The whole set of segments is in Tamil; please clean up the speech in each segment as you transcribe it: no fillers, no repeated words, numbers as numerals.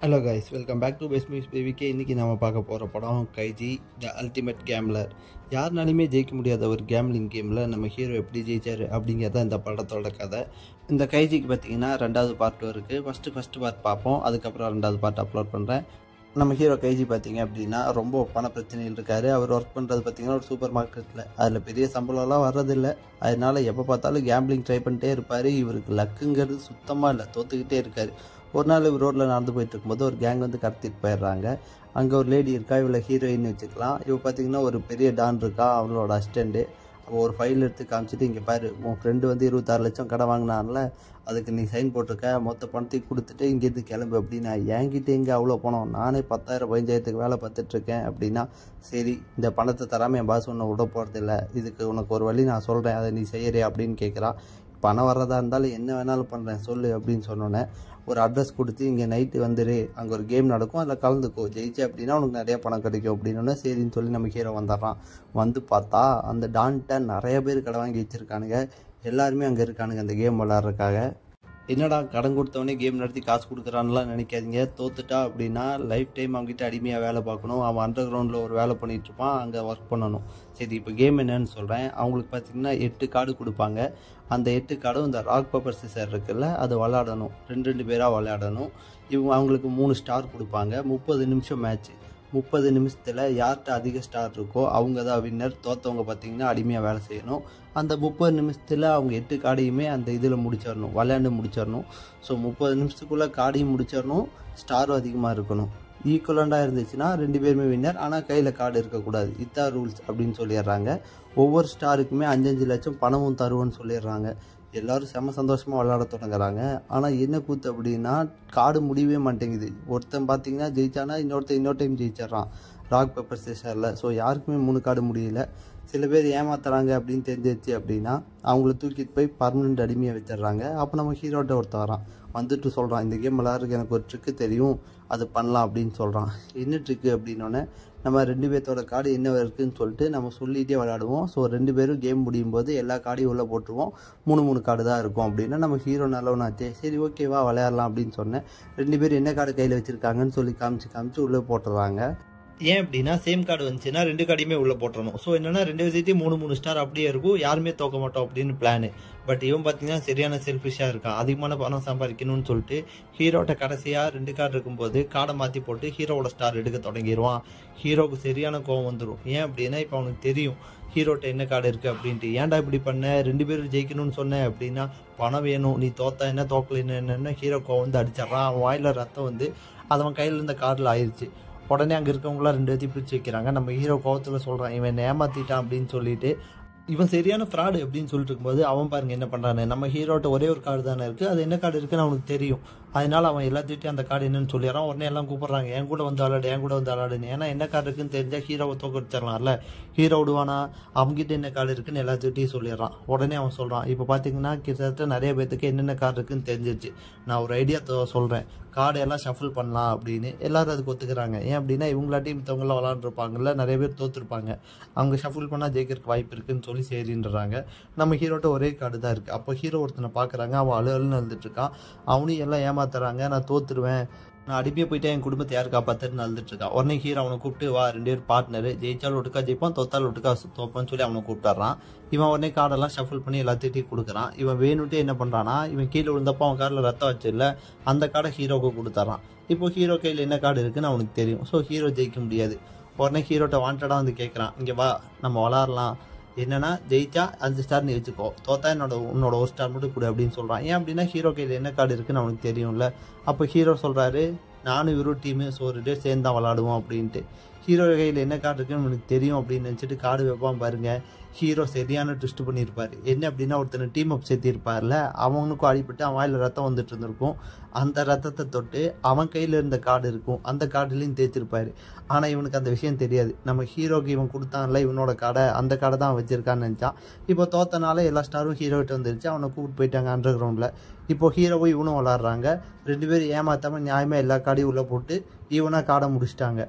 Hello guys, welcome back to best movies பேவிக்கே. இன்றைக்கி நம்ம பார்க்க போகிற படம் கைஜி த அல்டிமேட் கேம்லர். யாருனாலுமே ஜெயிக்க முடியாத ஒரு கேம்லிங் கேமில் நம்ம ஹீரோ எப்படி ஜெயிச்சார் அப்படிங்கிறத இந்த படத்தோட கதை. இந்த கைஜிக்கு பார்த்தீங்கன்னா 2வது பார்ட் இருக்குது. ஃபஸ்ட்டு பார்ட் பார்ப்போம், அதுக்கப்புறம் 2வது பார்ட் அப்லோட் பண்ணுறேன். நம்ம ஹீரோ கைஜி பார்த்தீங்க அப்படின்னா ரொம்ப பண பிரச்சனையில் இருக்கார். அவர் ஒர்க் பண்ணுறது பார்த்தீங்கன்னா ஒரு சூப்பர் மார்க்கெட்டில். அதில் பெரிய சம்பளம்லாம் வர்றதில்லை. அதனால் எப்போ பார்த்தாலும் கேம்பிளிங் ட்ரை பண்ணிட்டே இருப்பார். இவருக்கு லக்குங்கிறது சுத்தமாக இல்லை, தோற்றுக்கிட்டே இருக்கார். ஒரு நாள் இவர் ரோட்டில் நடந்து போயிட்டு இருக்கும்போது ஒரு கேங் வந்து கடத்திட்டு போயிடுறாங்க. அங்கே ஒரு லேடி இருக்கா, இவளை ஹீரோயின் வச்சுக்கலாம். இவ பார்த்தீங்கன்னா ஒரு பெரிய டான் இருக்கா, அவளோட அசிஸ்டண்ட்டு. அவள் ஒரு ஃபைல் எடுத்து காமிச்சிட்டு, இங்கே பாரு, உன் ஃப்ரெண்டு வந்து 26 லட்சம் கடை வாங்கினான்ல, அதுக்கு நீ சைன் போட்டிருக்க, மொத்த பணத்தையும் கொடுத்துட்டு இங்கேருந்து கிளம்பு அப்படின்னா. என்கிட்ட எங்கே அவ்வளோ பணம், நானே 10,000 15,000க்கு வேலை பார்த்துட்ருக்கேன் அப்படின்னா. சரி, இந்த பணத்தை தராமல் என் பாஸ் உன்னை விட போகிறதில்ல, இதுக்கு உனக்கு ஒரு வழி நான் சொல்கிறேன், அதை நீ செய்யறே அப்படின்னு கேட்குறான். பணம் வர்றதா இருந்தாலும் என்ன வேணாலும் பண்ணுறேன் சொல்லு அப்படின்னு சொன்னோன்னே ஒரு அட்ரஸ் கொடுத்து, இங்கே நைட்டு வந்துடு, அங்கே ஒரு கேம் நடக்கும், அதில் கலந்துக்கோ, ஜெயிச்சு அப்படின்னா உனக்கு நிறைய பணம் கிடைக்கும் அப்படின்னோடனே சரின்னு சொல்லி நம்ம ஹீரோ வந்துடுறான். வந்து பார்த்தா அந்த டான்ட்ட நிறைய பேர் கடை வாங்கி வச்சுருக்கானுங்க. எல்லாருமே அங்கே இருக்கானுங்க அந்த கேம் விளாட்றதுக்காக. என்னடா கடன் கொடுத்தவனே கேம் நடத்தி காசு கொடுக்குறான்லாம் நினைக்காதீங்க. தோத்துட்டா அப்படின்னா லைஃப் டைம் அவங்ககிட்ட அடிமையாக வேலை பார்க்கணும். அவன் அண்டர் கிரவுண்டில் ஒரு வேலை பண்ணிகிட்ருப்பான், அங்கே ஒர்க் பண்ணணும். சரி, இப்போ கேம் என்னன்னு சொல்கிறேன். அவங்களுக்கு பார்த்திங்கன்னா 8 கார்டு கொடுப்பாங்க. அந்த 8 கார்டும் இந்த ராக் பேப்பர் சிசர் இருக்குல்ல, அது விளையாடணும். 2 பேராக விளையாடணும். அவங்களுக்கு 3 ஸ்டார் கொடுப்பாங்க. 30 நிமிஷம் மேட்ச்சு. 30 நிமிஷத்தில் யார்கிட்ட அதிக ஸ்டார் இருக்கோ அவங்க தான் வின்னர். தோற்றவங்க பார்த்திங்கன்னா அடிமையாக வேலை செய்யணும். அந்த 30 நிமிஷத்தில் அவங்க 8 கார்டையுமே அந்த இதில் முடிச்சிடணும், விளையாண்டு முடிச்சிடணும். ஸோ 30 நிமிஷத்துக்குள்ளே கார்டையும் முடிச்சிடணும், ஸ்டாரும் அதிகமாக இருக்கணும். ஈக்குவலண்டாக இருந்துச்சுன்னா 2 பேருமே வின்னர். ஆனால் கையில் கார்டு இருக்கக்கூடாது. இதான் ரூல்ஸ் அப்படின்னு சொல்லிடுறாங்க. ஒவ்வொரு ஸ்டாருக்குமே 5-5 லட்சம் பணமும் தருவோன்னு சொல்லிடுறாங்க. எல்லோரும் செம்ம சந்தோஷமாக விளையாட தொடங்குறாங்க. ஆனால் என்ன கூத்து அப்படின்னா, கார்டு முடியவே மாட்டேங்குது. ஒருத்தன் பார்த்தீங்கன்னா ஜெயிச்சானா இன்னொரு டைம் ஜெயிச்சிட்றான் ராக் பேப்பர் சிசரில். ஸோ யாருக்குமே 3 கார்டு முடியல. சில பேர் ஏமாத்துறாங்க அப்படின்னு தெரிஞ்சிருச்சு அப்படின்னா அவங்கள தூக்கிட்டு போய் பர்மனெண்ட் அடிமையாக வச்சிடுறாங்க. அப்போ நம்ம ஹீரோட்ட ஒருத்தர் வரான், வந்துட்டு சொல்கிறான், இந்த கேம் விளாட்றதுக்கு எனக்கு ஒரு ட்ரிக்கு தெரியும், அது பண்ணலாம் அப்படின்னு சொல்கிறான். என்ன ட்ரிக்கு அப்படின்னோடனே, நம்ம 2 பேர்த்தோட கார்டு என்ன இருக்குதுன்னு சொல்லிட்டு நம்ம சொல்லிகிட்டே விளையாடுவோம். ஸோ 2 பேரும் கேம் முடியும் போது எல்லா கார்டையும் உள்ளே போட்டுருவோம். 3 கார்டு தான் இருக்கும் அப்படின்னா நம்ம ஹீரோ நல்லவனாச்சே, சரி ஓகேவா விளையாடலாம் அப்படின்னு சொன்னேன். 2 பேரும் என்ன கார்டு கையில் வச்சுருக்காங்கன்னு சொல்லி காமிச்சு உள்ளே போட்டுடுறாங்க. ஏன் அப்படின்னா சேம் கார்டு வந்துச்சுன்னா 2 கார்டையுமே உள்ளே போட்டுறணும். ஸோ என்னென்னா 2 விதத்தையும் 3 ஸ்டார் அப்படியே இருக்கும், யாருமே தோக்க மாட்டோம் அப்படின்னு பிளானு. பட் இவன் பார்த்தீங்கன்னா சரியான செல்ஃபிஷாக இருக்கான். அதிகமான பணம் சம்பாதிக்கணும்னு சொல்லிட்டு ஹீரோட்ட கடைசியாக 2 கார்டு இருக்கும்போது கார்டை மாற்றி போட்டு ஹீரோவோட ஸ்டார் எடுக்க தொடங்கிடுவான். ஹீரோவுக்கு சரியான கோவம் வந்துடும். ஏன் அப்படின்னா இப்போ அவனுக்கு தெரியும் ஹீரோட்ட என்ன கார்டு இருக்குது அப்படின்ட்டு. ஏன்டா இப்படி பண்ண, 2 பேரும் ஜெயிக்கணும்னு சொன்னேன் அப்படின்னா, பணம் வேணும், நீ தோத்தா என்ன தோக்கல என்னென்ன ஹீரோ கோவம் வந்து அடிச்சிட்றான். அவன் வாயில் ரத்தம் வந்து அது அவன் கையில் இருந்த கார்டில் ஆயிடுச்சு. உடனே அங்கே இருக்கவங்களாம் 2 பேர்த்தையும் பிரித்து வைக்கிறாங்க. நம்ம ஹீரோ கோவத்தில் சொல்கிறான், இவன் ஏமாற்றிட்டான் அப்படின்னு சொல்லிட்டு. இவன் சரியான ஃப்ராடு அப்படின்னு சொல்லிட்டு இருக்கும்போது அவன் பாருங்கள் என்ன பண்ணுறான்னு. நம்ம ஹீரோட்ட ஒரே ஒரு கார்டு தானே இருக்குது, அது என்ன கார்டு இருக்குன்னு அவனுக்கு தெரியும். அதனால் அவன் எல்லாத்திட்டையும் அந்த கார்டு என்னன்னு சொல்லிடுறான். உடனே எல்லாம் கூப்பிட்றாங்க, என் கூட வந்து விளாடுன்னு. ஏன்னா என்ன கார்டு இருக்குன்னு தெரிஞ்சால் ஹீரோவை தோக்கடிச்சிடலாம்ல. ஹீரோ விடுவானா, அவங்ககிட்ட என்ன கார்டு இருக்குன்னு எல்லாத்திட்டையும் சொல்லிடுறான். உடனே அவன் சொல்கிறான், இப்போ பார்த்தீங்கன்னா கிட்டத்தட்ட நிறைய பேர்த்துக்கு என்னென்ன கார்டு இருக்குன்னு தெரிஞ்சிருச்சு. நான் ஒரு ஐடியா சொல்கிறேன், கார்டு எல்லாம் ஷஃபில் பண்ணலாம் அப்படின்னு. எல்லோரும் அதுக்கு ஒத்துக்கிறாங்க. ஏன் அப்படின்னா இவங்களாட்டையும் மற்றவங்களாம் விளாண்டுருப்பாங்கல்ல, நிறைய பேர் தோற்றுருப்பாங்க, அவங்க ஷஃபில் பண்ணால் ஜெயிக்கிறதுக்கு வாய்ப்பு இருக்குன்னு சொல்லி சரின்றாங்க. நம்ம ஹீரோட்ட ஒரே கார்டு தான் இருக்குது. அப்போ ஹீரோ ஒருத்தனை பார்க்குறாங்க, அவன் அழுன்னு அழுதுட்டுருக்கான். அவனையும் எல்லாம் ஏமாத்துறாங்க, நான் தோற்றுருவேன், நான் அடிமையாக போயிட்டு என் குடும்பத்தை யார் காப்பாற்றுன்னு அழுதுட்டுருக்கான். உடனே ஹீரோ அவனை கூப்பிட்டு, வா 2 பேர் பார்ட்னரு, ஜெயிச்சாலும் ஒட்டுக்கா ஜெயிப்பான், தோத்தாலும் ஒட்டுக்கா தோப்பான்னு சொல்லி அவனை கூப்பிட்டுறான். இவன் உடனே கார்டெல்லாம் ஷஃபில் பண்ணி எல்லாத்திட்டையும் கொடுக்குறான். இவன் வேணுன்ட்டு என்ன பண்ணுறான்னா, இவன் கீழே விழுந்தப்போ அவன் கார்டில் ரத்தம் வச்சு இல்லை, அந்த கார்டை ஹீரோவுக்கு கொடுத்துட்றான். இப்போ ஹீரோ கையில் என்ன கார்டு இருக்குன்னு அவனுக்கு தெரியும். ஸோ ஹீரோ ஜெயிக்க முடியாது. உடனே ஹீரோட்ட வாண்டடாக வந்து கேட்குறான், இங்கே வா நம்ம விளாட்லாம், என்னன்னா ஜெயிச்சா 5 ஸ்டார் நீ வச்சுக்கோ, தோத்தா உன்னோட 1 ஸ்டார் மட்டும் கொடு அப்படின்னு சொல்கிறான். ஏன் அப்படின்னா ஹீரோ கையில் என்ன கார்டு இருக்குன்னு அவனுக்கு தெரியும்ல. அப்போ ஹீரோ சொல்கிறாரு, நானும் இவரும் டீமு, ஸோ 2 பேர் சேர்ந்து தான் விளாடுவோம் அப்படின்ட்டு. ஹீரோ கையில் என்ன கார்டு இருக்குன்னு எனக்கு தெரியும் அப்படின்னு நினச்சிட்டு கார்டு வைப்பான் பாருங்கள். ஹீரோ சரியான ட்விஸ்ட் பண்ணியிருப்பார். என்ன அப்படின்னா ஒருத்தனை டீம் அப் சேர்த்திருப்பார்ல, அவனுக்கும் அடிபட்டு அவன் வாயில் ரத்தம் வந்துட்டு இருந்திருக்கும். அந்த ரத்தத்தை தொட்டு அவன் கையில் இருந்த கார்டு இருக்கும், அந்த கார்டுலேயும் தேய்ச்சிருப்பார். ஆனால் இவனுக்கு அந்த விஷயம் தெரியாது. நம்ம ஹீரோக்கு இவன் கொடுத்தான்ல இவனோட கார்டை, அந்த கார்டை தான் வச்சிருக்கான்னு நினச்சான். இப்போ தோத்தனால எல்லா ஸ்டாரும் ஹீரோகிட்ட வந்துருச்சு. அவனை கூப்பிட்டு போயிட்டாங்க அண்டர் கிரவுண்டில். இப்போ ஹீரோவும் இவனும் விளாட்றாங்க. 2 பேரும் ஏமாற்றாமல் நியாயமாக எல்லா கார்டையும் உள்ளே போட்டு ஈவனாக கார்டை முடிச்சிட்டாங்க.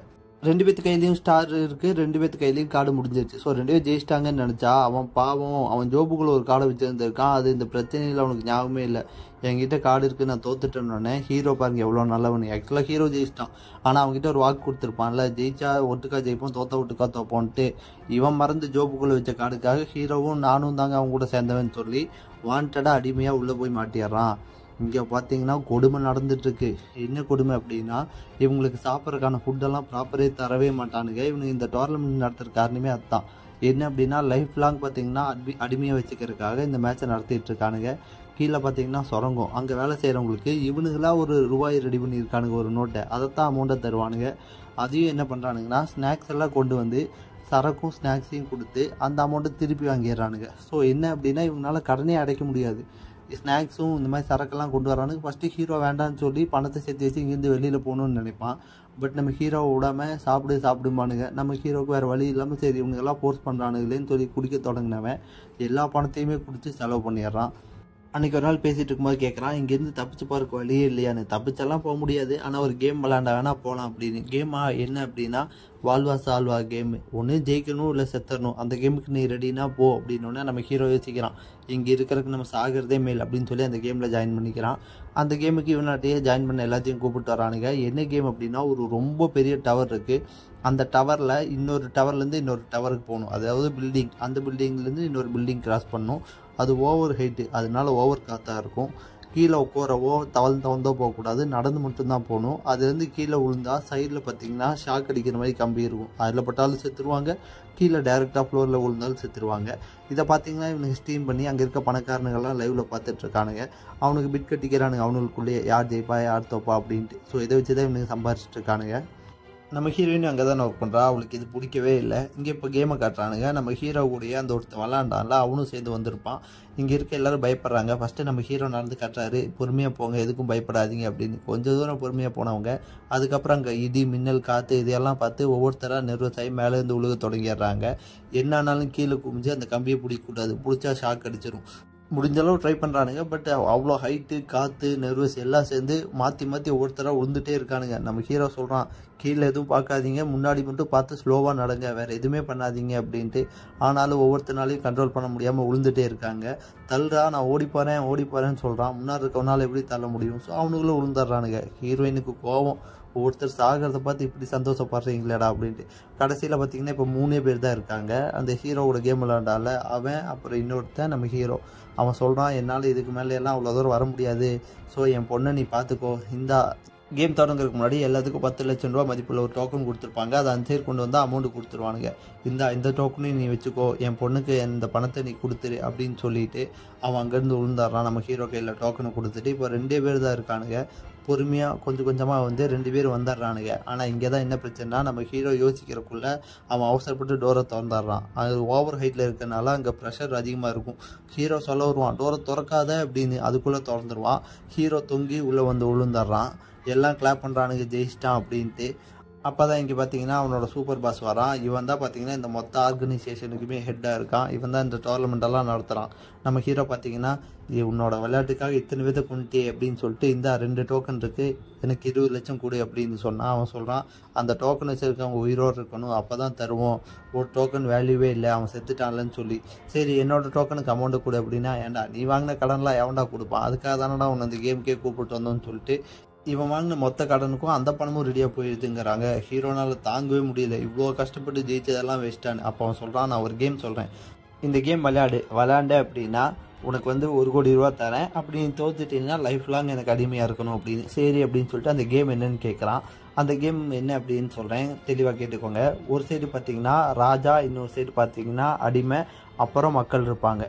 2 பேத்து கையிலையும் ஸ்டார் இருக்குது, 2 பேத்து கையிலையும் கார்டு முடிஞ்சிருச்சு. ஸோ 2 பேர் ஜெயிச்சிட்டாங்கன்னு நினச்சா அவன் பாவம், அவன் ஜோப்புக்குள்ளே ஒரு கார்டை வச்சுருந்துருக்கான். அது இந்த பிரச்சனையில் அவனுக்கு ஞாபகமே இல்லை. என்கிட்ட கார்டு இருக்குது, நான் தோத்துட்டேன்னொடனே ஹீரோ பாருங்க எவ்வளோ நல்லவனு. ஆக்சுவலாக ஹீரோ ஜெயிச்சிட்டான், ஆனால் அவங்ககிட்ட ஒரு வாக்கு கொடுத்துருப்பான்ல, ஜெயிச்சா ஒட்டுக்கா ஜெயிப்போம், தோத்த ஒட்டுக்கா தோப்போன்ட்டு. இவன் மறந்து ஜோப்புக்குள்ளே வச்ச கார்டுக்காக ஹீரோவும் நானும் தாங்க அவங்க கூட சேர்ந்தவன் சொல்லி வாண்டடாக அடிமையாக உள்ளே போய் மாட்டிடுறான். இங்கே பார்த்தீங்கன்னா கொடுமை நடந்துட்டுருக்கு. என்ன கொடுமை அப்படின்னா, இவங்களுக்கு சாப்பிட்றதுக்கான ஃபுட்டெல்லாம் ப்ராப்பரே தரவே மாட்டானுங்க. இவனுக்கு இந்த டோர்னமெண்ட் நடத்துகிற காரணமே அதுதான். என்ன அப்படின்னா, லைஃப் லாங் பார்த்தீங்கன்னா அடிமையாக வச்சுக்கிறதுக்காக இந்த மேட்சை நடத்திட்டு இருக்கானுங்க. கீழே பார்த்தீங்கன்னா சுரங்கம், அங்கே வேலை செய்கிறவங்களுக்கு இவனுங்களாம் ஒரு ரூபாய் ரெடி பண்ணியிருக்கானுங்க, ஒரு நோட்டை. அதைத்தான் அமௌண்ட்டை தருவானுங்க. அதையும் என்ன பண்ணுறானுங்கன்னா, ஸ்நாக்ஸ் எல்லாம் கொண்டு வந்து சரக்கும் ஸ்நாக்ஸையும் கொடுத்து அந்த அமௌண்ட்டை திருப்பி வாங்கிடுறானுங்க. ஸோ என்ன அப்படின்னா, இவங்களால கடனே அடைக்க முடியாது. ஸ்நாக்ஸும் இந்த மாதிரி சரக்கெல்லாம் கொண்டு வரானுங்க. ஃபஸ்ட்டு ஹீரோ வேண்டான்னு சொல்லி பணத்தை சேர்த்து வச்சு இங்கேருந்து வெளியில் போகணுன்னு நினைப்பான். பட் நம்ம ஹீரோவை விடாமல் சாப்பிடுமானுங்க. நம்ம ஹீரோவுக்கு வேறு வழி இல்லாமல் சரி இவனுங்கெல்லாம் ஃபோர்ஸ் பண்ணுறானுங்களேன்னு சொல்லி குடிக்க தொடங்கினவன் எல்லா பணத்தையுமே குடித்து செலவு பண்ணிடுறான். அன்றைக்கி ஒரு நாள் பேசிகிட்டு இருக்கும்போது கேட்குறான், இங்கேருந்து தப்பிச்சு போகிறக்கு வழியே இல்லையான்னு. தப்பிச்செல்லாம் போக முடியாது, ஆனால் ஒரு கேம் விளாண்டா வேணால் போகலாம் அப்படின்னு. கேமா என்ன அப்படின்னா, வாழ்வா சால்வா கேமு. ஒன்று ஜெயிக்கணும் இல்லை செத்தரணும், அந்த கேமுக்கு நீ ரெடினா போ அப்படின்னோடனே நம்ம ஹீரோ யோசிக்கிறான், இங்கே இருக்கிறதுக்கு நம்ம சாகிறதே மேல் அப்படின்னு சொல்லி அந்த கேமில் ஜாயின் பண்ணிக்கிறான். அந்த கேமுக்கு இவனாட்டையே ஜாயின் பண்ண எல்லாத்தையும் கூப்பிட்டு வரானுங்க. என்ன கேம் அப்படின்னா, ஒரு ரொம்ப பெரிய டவர் இருக்குது. அந்த டவரில் இன்னொரு டவர்லேருந்து இன்னொரு டவருக்கு போகணும். அதாவது பில்டிங், அந்த பில்டிங்லேருந்து இன்னொரு பில்டிங் கிராஸ் பண்ணணும். அது ஓவர் ஹைட்டு, அதனால ஓவர் காற்றாக இருக்கும். கீழே உட்காரவோ தவழ்ந்தோ போகக்கூடாது, நடந்து மட்டும்தான் போகணும். அதுலேருந்து கீழே விழுந்தா சைடில் பார்த்தீங்கன்னா ஷாக் அடிக்கிற மாதிரி கம்பி இருக்கும். அதில் பட்டாலும் செத்துருவாங்க, கீழே டேரெக்டாக ஃப்ளோரில் விழுந்தாலும் செத்துருவாங்க. இதை பார்த்தீங்கன்னா இவனுக்கு ஸ்ட்ரீம் பண்ணி அங்கே இருக்க பணக்காரனுங்கள்லாம் லைவில் பார்த்துட்ருக்கானுங்க. அவனுக்கு பிட் கட்டிக்கிறானுங்க அவனுக்குள்ளேயே, யார் ஜெயிப்பா யார் தோப்பா அப்படின்ட்டு. ஸோ இதை வச்சு தான் இவனுக்கு சம்பாரிச்சிட்டு இருக்கானுங்க. நம்ம ஹீரோயின் அங்கே தான் ஒர்க் பண்ணுறா. அவளுக்கு இது பிடிக்கவே இல்லை. இங்கே இப்போ கேமை காட்டுறானுங்க. நம்ம ஹீரோ கூடயே அந்த ஒருத்தன் விளாண்டான்ல, அவனும் சேர்ந்து வந்திருப்பான். இங்கே இருக்க எல்லோரும் பயப்படுறாங்க. ஃபஸ்ட்டு நம்ம ஹீரோ நடந்து காட்டுறாரு, பொறுமையாக போங்க, எதுக்கும் பயப்படாதீங்க அப்படின்னு. கொஞ்சம் தூரம் பொறுமையாக போனவங்க அதுக்கப்புறம் அங்கே இடி மின்னல் காற்று இதெல்லாம் பார்த்து ஒவ்வொருத்தராக நர்வஸ் ஆகி மேலேருந்து உழுக தொடங்கிடுறாங்க. என்ன ஆனாலும் கீழே குமிஞ்சு அந்த கம்பியை பிடிக்கக்கூடாது, பிடிச்சா ஷாக் அடிச்சிடும். முடிஞ்சளவு ட்ரை பண்ணுறானுங்க. பட் அவ்வளோ ஹைட்டு காற்று நர்வஸ் எல்லாம் சேர்ந்து மாற்றி ஒவ்வொருத்தராக விழுந்துட்டே இருக்கானுங்க. நம்ம ஹீரோ சொல்கிறான், கீழே எதுவும் பார்க்காதீங்க, முன்னாடி மட்டும் பார்த்து ஸ்லோவாக நடங்க, வேறு எதுவுமே பண்ணாதீங்க அப்படின்ட்டு. ஆனாலும் ஒவ்வொருத்தனாலையும் கண்ட்ரோல் பண்ண முடியாமல் விழுந்துட்டே இருக்காங்க. தள்ளுறா, நான் ஓடிப்போகிறேன்னு சொல்கிறான். முன்னாடி இருக்கவனால எப்படி தள்ள முடியும்? ஸோ அவனுங்களும் விழுந்துடுறானுங்க. ஹீரோயினுக்கு கோவம், ஒருத்தர் சாகிறத பார்த்து இப்படி சந்தோஷப்படுறீங்களேடா அப்படின்ட்டு. கடைசியில் பார்த்தீங்கன்னா இப்போ 3 பேர் தான் இருக்காங்க. அந்த ஹீரோவோட கேம் விளாண்டால அவன், அப்புறம் இன்னொருத்தன் நம்ம ஹீரோ. அவன் சொல்கிறான், என்னால் இதுக்கு மேலே எல்லாம் அவ்வளோ தூரம் வர முடியாது, ஸோ என் பொண்ணை நீ பார்த்துக்கோ. இந்த கேம் தொடங்குறதுக்கு முன்னாடி எல்லாத்துக்கும் 10 லட்சம் ரூபா மதிப்புள்ள ஒரு டோக்கன் கொடுத்துருப்பாங்க. அதை 5 பேர் கொண்டு வந்தால் அமௌண்ட் கொடுத்துருவானுங்க. இந்த டோக்கனையும் நீ வச்சுக்கோ, என் பொண்ணுக்கு இந்த பணத்தை நீ கொடுத்துரு அப்படின்னு சொல்லிட்டு அவன் அங்கேருந்து விழுந்தாடுறான். நம்ம ஹீரோ கையில் டோக்கனை கொடுத்துட்டு இப்போ 2 பேர் தான் இருக்கானுங்க. பொறுமையாக கொஞ்சம் கொஞ்சமாக 2 பேர் வந்துடுறானுங்க. ஆனால் இங்கே தான் என்ன பிரச்சனைனா, நம்ம ஹீரோ யோசிக்கிறக்குள்ளே அவன் அவசரப்பட்டு டோரை திறந்துடுறான். அது ஓவர் ஹைட்டில் இருக்கிறனால அங்கே ப்ரெஷர் அதிகமாக இருக்கும். ஹீரோ சொல்ல வருவான், டோரை திறக்காத அப்படின்னு, அதுக்குள்ளே திறந்துருவான். ஹீரோ தொங்கி உள்ளே வந்து விழுந்துடுறான். எல்லாம் கிளாப் பண்ணுறானுங்க, ஜெயிச்சிட்டான் அப்படின்ட்டு. அப்போ தான் இங்கே பார்த்தீங்கன்னா அவனோட சூப்பர் பாஸ் வரான். இவன் தான் பார்த்தீங்கன்னா இந்த மொத்த ஆர்கனைசேஷனுக்குமே ஹெட்டாக இருக்கான். இவன் தான் இந்த டோர்னமெண்ட்டெல்லாம் நடத்துகிறான். நம்ம ஹீரோ பார்த்தீங்கன்னா, உன்னோட விளையாட்டுக்காக இத்தனை பேத்தை கொண்டுட்டே அப்படின்னு சொல்லிட்டு, இந்த 2 டோக்கன் இருக்குது, எனக்கு 20 லட்சம் கொடு அப்படின்னு சொன்னால் அவன் சொல்கிறான், அந்த டோக்கன் வச்சுருக்கவங்க உயிரோடு இருக்கணும், அப்போ தான் தருவோம், ஒரு டோக்கன் வேல்யூவே இல்லை, அவன் செத்துட்டான்லன்னு சொல்லி. சரி என்னோட டோக்கனுக்கு அமௌண்ட்டை கொடு அப்படின்னா, ஏன்டா நீ வாங்கின கடன்லாம் எவன்டா கொடுப்பான், அதுக்காக தானடா உன்னை அந்த கேமுக்கே கூப்பிட்டு வந்தோன்னு சொல்லிட்டு இவன் வாங்கின மொத்த கடனுக்கும் அந்த பணமும் ரெடியாக போயிடுதுங்கிறாங்க. ஹீரோனால் தாங்கவே முடியல, இவ்வளோ கஷ்டப்பட்டு ஜெயிச்சதெல்லாம் வேஸ்ட்டானு. அப்போ அவன் சொல்கிறான், நான் ஒரு கேம் சொல்கிறேன், இந்த கேம் விளையாண்ட அப்படின்னா உனக்கு 1 கோடி ரூபா தரேன், அப்படின்னு தோத்துட்டீங்கன்னா லைஃப் லாங் எனக்கு அடிமையாக இருக்கணும் அப்படின்னு. சரி அப்படின்னு சொல்லிட்டு அந்த கேம் என்னன்னு கேட்குறான். அந்த கேம் என்ன அப்படின்னு சொல்கிறேன், தெளிவாக கேட்டுக்கோங்க. ஒரு சைடு பார்த்தீங்கன்னா ராஜா, இன்னொரு சைடு பார்த்தீங்கன்னா அடிமை, அப்புறம் மக்கள் இருப்பாங்க.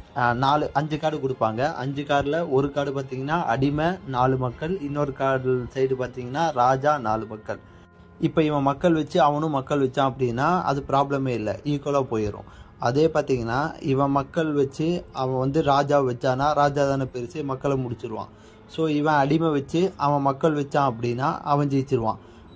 5 கார்டு கொடுப்பாங்க. 5 கார்டில் ஒரு கார்டு பார்த்தீங்கன்னா அடிமை 4 மக்கள், இன்னொரு கார்டு சைடு பார்த்தீங்கன்னா ராஜா 4 மக்கள். இப்போ இவன் மக்கள் வச்சு அவனும் மக்கள் வச்சான் அப்படின்னா அது ப்ராப்ளமே இல்லை, ஈக்குவலாக போயிடும். அதே பார்த்தீங்கன்னா இவன் மக்கள் வச்சு அவன் ராஜா வச்சானா, ராஜா தானே பெருசு, மக்களை முடிச்சிருவான். ஸோ இவன் அடிமை வச்சு அவன் மக்கள் வச்சான் அப்படின்னா அவன் ஜெயிச்சிருவான்.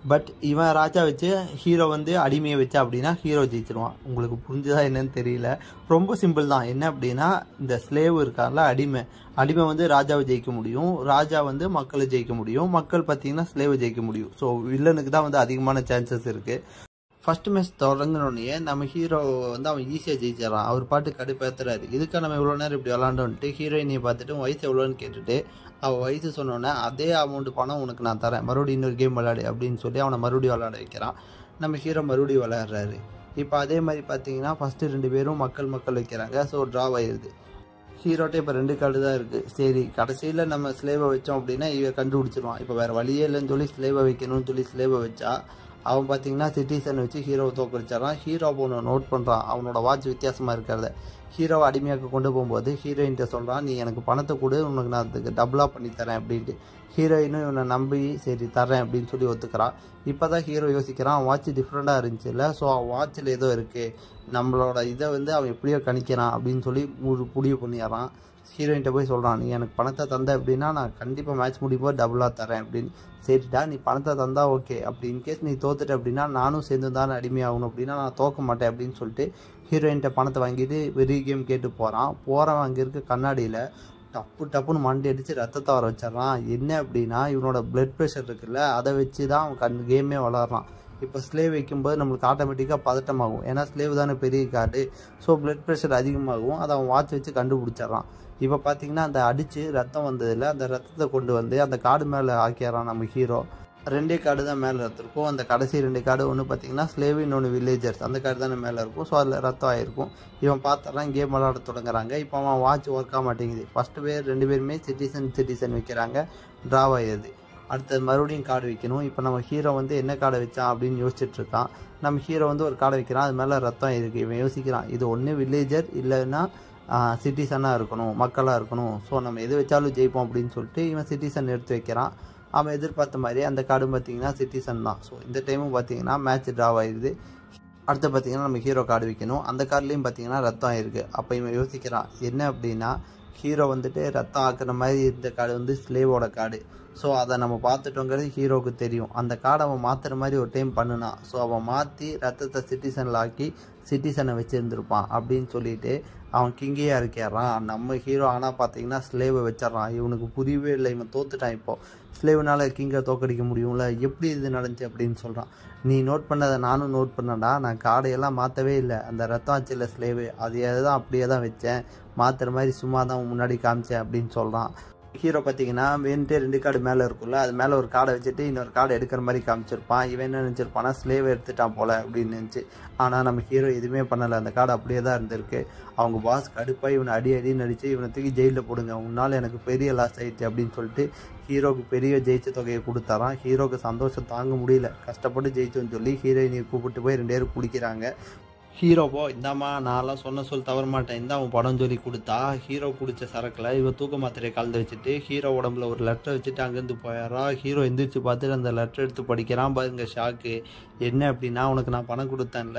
பட் இவன் ராஜா வச்சு ஹீரோ வந்து அடிமையை வச்சா அப்படின்னா ஹீரோ ஜெயிச்சிருவான். உங்களுக்கு புரிஞ்சுதா என்னன்னு தெரியல. ரொம்ப சிம்பிள் தான். என்ன அப்படின்னா இந்த ஸ்லேவ் இருக்கார்ல அடிமை வந்து ராஜாவை ஜெயிக்க முடியும், ராஜா வந்து மக்களை ஜெயிக்க முடியும், மக்கள் பார்த்தீங்கன்னா ஸ்லேவை ஜெயிக்க முடியும். ஸோ வில்லனுக்கு தான் வந்து அதிகமான சான்சஸ் இருக்குது. ஃபர்ஸ்ட் மேட்ச் தொடங்கினோடனே நம்ம ஹீரோ வந்து அவன் ஈஸியாக ஜெயிச்சிடறான். அவர் பாட்டு கடுப்பேற்றுறாரு. இதுக்காக நம்ம இவ்வளோ நேரம் இப்படி விளாண்டோன்ட்டு ஹீரோயினியை பார்த்துட்டு வயசு எவ்வளோன்னு கேட்டுட்டு அவள் வயசு சொன்னோன்னே அதே அமௌண்ட் பணம் உனக்கு நான் தரேன், மறுபடியும் இன்னொரு கேம் விளையாடு அப்படின்னு சொல்லி அவனை மறுபடியும் விளையாட வைக்கிறான். நம்ம ஹீரோ மறுபடியும் விளையாடுறாரு. இப்போ அதே மாதிரி பார்த்தீங்கன்னா ஃபஸ்ட்டு 2 பேரும் மக்கள் வைக்கிறாங்க. ஸோ ட்ராவ் ஆயிடுது. ஹீரோட்டே இப்போ 2 கார்டு தான் இருக்குது. சரி கடைசியில் நம்ம ஸ்லேவை வச்சோம் அப்படின்னா இவன் கண்டுபிடிச்சிருவான். இப்போ வேறு வழியே இல்லைன்னு சொல்லி ஸ்லேவை வைக்கணும்னு சொல்லி ஸ்லேவை வச்சா அவன் பார்த்தீங்கன்னா சிட்டிசன் வச்சு ஹீரோவை தோக்கடிச்சிடறான். ஹீரோ ஒன்று நோட் பண்ணுறான், அவனோட வாட்ச் வித்தியாசமாக இருக்கிறத. ஹீரோவை அடிமையாக கொண்டு போகும்போது ஹீரோயின்கிட்ட சொல்கிறான், நீ எனக்கு பணத்தை கொடு, உனக்கு நான் அதுக்கு டபுளாக பண்ணித்தரேன் அப்படின்ட்டு. ஹீரோயினும் இவனை நம்பி சரி தரேன் அப்படின்னு சொல்லி ஒத்துக்கிறான். இப்போ தான் ஹீரோ யோசிக்கிறான், வாட்ச் டிஃப்ரெண்ட்டாக இருந்துச்சு இல்லை, ஸோ அவன் வாட்சில் ஏதோ இருக்குது, நம்மளோட இதை வந்து அவன் எப்படியோ கணிக்கிறான் அப்படின்னு சொல்லி முடிவு பண்ணிடுறான். ஹீரோயின்கிட்ட போய் சொல்கிறான், நீ எனக்கு பணத்தை தந்த அப்படின்னா நான் கண்டிப்பாக மேட்ச் முடிப்போம் டபுளாக தரேன் அப்படின்னு. சரிடா நீ பணத்தை தந்தா ஓகே, அப்படி இன்கேஸ் நீ தோத்துட்ட அப்படின்னா நானும் சேர்ந்து தான் அடிமையாகணும் அப்படின்னா நான் தோக்க மாட்டேன் அப்படின்னு சொல்லிட்டு ஹீரோயின்கிட்ட பணத்தை வாங்கிட்டு வெறி கேம் கேட்டு போகிறவன் அங்கே இருக்க கண்ணாடியில் டப்புன்னு மண்டி அடித்து ரத்தத்தை வர வச்சிட்றான். என்ன அப்படின்னா இவனோட பிளட் ப்ரெஷர் இருக்குல்ல, அதை வச்சு தான் அவன் கேமே விளாட்றான். இப்போ ஸ்லேவ் வைக்கும்போது நம்மளுக்கு ஆட்டோமேட்டிக்காக பதட்டமாகும், ஏன்னா ஸ்லேவ் தானே பெரிய கார்டு. ஸோ பிளட் ப்ரெஷர் அதிகமாகும், அதை அவன் வாட்ச் வச்சு கண்டுபிடிச்சிட்றான். இப்போ பார்த்தீங்கன்னா அந்த அடித்து ரத்தம் வந்ததில்ல, அந்த ரத்தத்தை கொண்டு வந்து அந்த கார்டு மேலே ஆக்கிடுறான் நம்ம ஹீரோ. 2 கார்டு தான் மேலே இருக்கும். அந்த கடைசி 2 கார்டு ஒன்று பார்த்தீங்கன்னா ஸ்லேவ், இன்னொன்று வில்லேஜர்ஸ். அந்த கார்டு தானே மேலே இருக்கும். ஸோ அதில் ரத்தம் ஆகிருக்கும். இவன் பார்த்துறான், கேம் விளாட தொடங்குறாங்க. இப்போ அவன் வாட்ச் ஒர்க் ஆக மாட்டேங்குது. ஃபஸ்ட்டு 2 பேருமே சிட்டிசன் வைக்கிறாங்க, ட்ராவ் ஆகிடுது. அடுத்தது மறுபடியும் கார்டு வைக்கணும். இப்போ நம்ம ஹீரோ வந்து என்ன கார்டை வச்சான் அப்படின்னு யோசிச்சுட்டு இருக்கான். நம்ம ஹீரோ வந்து ஒரு கார்டை வைக்கிறான், அது மேலே ரத்தம் இருக்குது. இவன் யோசிக்கிறான், இது ஒன்று வில்லேஜர் இல்லைன்னா சிட்டிசனாக இருக்கணும், மக்களாக இருக்கணும். ஸோ நம்ம எது வச்சாலும் ஜெயிப்போம் அப்படின்னு சொல்லிட்டு இவன் சிட்டிசன் எடுத்து வைக்கிறான். அவன் எதிர்பார்த்த மாதிரி அந்த கார்டும் பார்த்தீங்கன்னா சிட்டிசன் தான். ஸோ இந்த டைமும் பார்த்தீங்கன்னா மேட்ச் ட்ராவ் ஆயிடுது. அடுத்து பார்த்தீங்கன்னா நம்ம ஹீரோ கார்டு வைக்கணும். அந்த கார்டுலேயும் பார்த்தீங்கன்னா ரத்தம் ஆயிருக்கு. அப்போ இவன் யோசிக்கிறான், என்ன அப்படின்னா ஹீரோ வந்துட்டு ரத்தம் ஆக்குற மாதிரி இருந்த கார்டு வந்து ஸ்லேவோட கார்டு. ஸோ அதை நம்ம பார்த்துட்டோங்கிறது ஹீரோவுக்கு தெரியும். அந்த கார்டை அவன் மாற்றுற மாதிரி ஒரு டைம் பண்ணுனான். ஸோ அவன் மாற்றி ரத்தத்தை சிட்டிசனில் ஆக்கி சிட்டிசனை வச்சுருந்துருப்பான் அப்படின்னு சொல்லிட்டு அவன் கிங்கேயாக இருக்கிறான் நம்ம ஹீரோ. ஆனால் பார்த்தீங்கன்னா ஸ்லேவை வச்சிட்றான். இவனுக்கு புரியவே இல்லை, இவன் தோத்துட்டான். இப்போது ஸ்லேவ்னால் கிங்கை தோக்கடிக்க முடியும்ல, எப்படி இது நடந்துச்சு அப்படின்னு சொல்கிறான். நீ நோட் பண்ணதை நானும் நோட் பண்ணடா, நான் காடையெல்லாம் மாற்றவே இல்லை, அந்த ரத்தம் ஆச்சுல ஸ்லேவு அதே தான் அப்படியே தான் வச்சேன், மாற்றுற மாதிரி சும்மா தான் முன்னாடி காமிச்சேன் அப்படின்னு சொல்கிறான். ஹீரோ பார்த்தீங்கன்னா வேணுட்டே 2 கார்டு மேலே இருக்குல்ல, அது மேலே ஒரு கார்டை வச்சுட்டு இன்னொரு கார்டு எடுக்கிற மாதிரி காமிச்சிருப்பான். இவன் என்ன நினச்சிருப்பானா ஸ்லேவை எடுத்துட்டான் போல அப்படின்னு நினச்சி. ஆனால் நம்ம ஹீரோ எதுவுமே பண்ணலை, அந்த கார்டு அப்படியே தான் இருந்திருக்கு. அவங்க பாஸ் கடுப்பாக இவனை அடின்னு அடித்து இவனை தூக்கி ஜெயிலில் போடுங்க, உன்னால் எனக்கு பெரிய லாஸ் ஆயிடுச்சு அப்படின்னு சொல்லிட்டு ஹீரோவுக்கு பெரிய ஜெயிச்ச தொகையை கொடுத்தாரான். ஹீரோவுக்கு சந்தோஷம் தாங்க முடியல, கஷ்டப்பட்டு ஜெயிச்சோன்னு சொல்லி ஹீரோயினை கூப்பிட்டு போய் 2 பேரும் குளிக்கிறாங்க. ஹீரோவோ இந்தாம்மா நான்லாம் சொல் தவற மாட்டேன், இந்த அவன் படம் சொல்லி கொடுத்தா ஹீரோ குடித்த சரக்கில் இவன் தூக்க மாத்திரையை கலந்து வச்சுட்டு ஹீரோ உடம்புல ஒரு லெட்டர் வச்சுட்டு அங்கேருந்து போயாரா. ஹீரோ எந்திரிச்சு பார்த்துட்டு அந்த லெட்டர் எடுத்து படிக்கிறான். பாருங்க ஷாக்கு. என்ன அப்படின்னா, உனக்கு நான் பணம் கொடுத்தேன்ல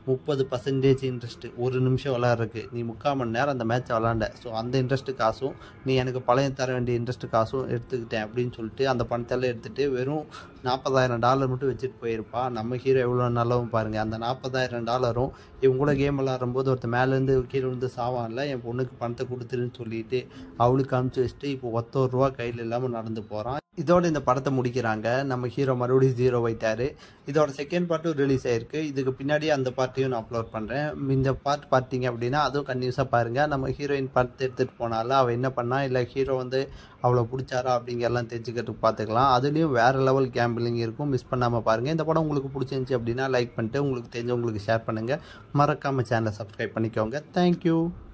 30% இன்ட்ரெஸ்ட்டு, 1 நிமிஷம் விளாட்றதுக்கு, நீ 3/4 மணி நேரம் அந்த மேட்ச்சை விளாண்ட, ஸோ அந்த இன்ட்ரெஸ்ட்டு காசும் நீ எனக்கு பழைய தர வேண்டிய இன்ட்ரெஸ்ட்டு காசும் எடுத்துக்கிட்டேன் அப்படின்னு சொல்லிட்டு அந்த பணத்தெல்லாம் எடுத்துகிட்டு வெறும் $40,000 மட்டும் வச்சுட்டு போயிருப்பா. நம்ம ஹீரோ எவ்வளோ நல்லவும் பாருங்கள். அந்த $40,000 இவங்க கூட கேம் விளாடும்போது ஒருத்தர் மேலேருந்து கீழே வந்து சாவான்ல, என் பொண்ணுக்கு பணத்தை கொடுத்துருன்னு சொல்லிட்டு அவளுக்கு அனுப்பிச்சி வச்சுட்டு இப்போ ₹1 கையில் இல்லாமல் நடந்து போகிறான். இதோட இந்த படத்தை முடிக்கிறாங்க. நம்ம ஹீரோ மறுபடியும் 0 ஆயிட்டாரு. இதோட செகண்ட் பார்ட்டும் ரிலீஸ் ஆயிருக்கு. இதுக்கு பின்னாடி அந்த பார்ட்டையும் நான் அப்லோட் பண்ணுறேன். இந்த பார்ட் பார்த்தீங்க அப்படின்னா அதுவும் கன்யூஸாக பாருங்கள். நம்ம ஹீரோயின் படத்தை எடுத்துகிட்டு போனால அவள் என்ன பண்ணா, இல்லை ஹீரோ வந்து அவ்வளோ பிடிச்சாரா அப்படிங்கிறலாம் தெரிஞ்சுக்கிறதுக்கு பார்த்துக்கலாம். அதுலேயும் வேறு லெவல் கேம்பிளிங் இருக்கும், மிஸ் பண்ணாமல் பாருங்கள். இந்த படம் உங்களுக்கு பிடிச்சிருந்துச்சி அப்படின்னா லைக் பண்ணிட்டு உங்களுக்கு தெரிஞ்சவங்களுக்கு ஷேர் பண்ணுங்கள். மறக்காமல் சேனலை சப்ஸ்கிரைப் பண்ணிக்கோங்க. தேங்க்யூ.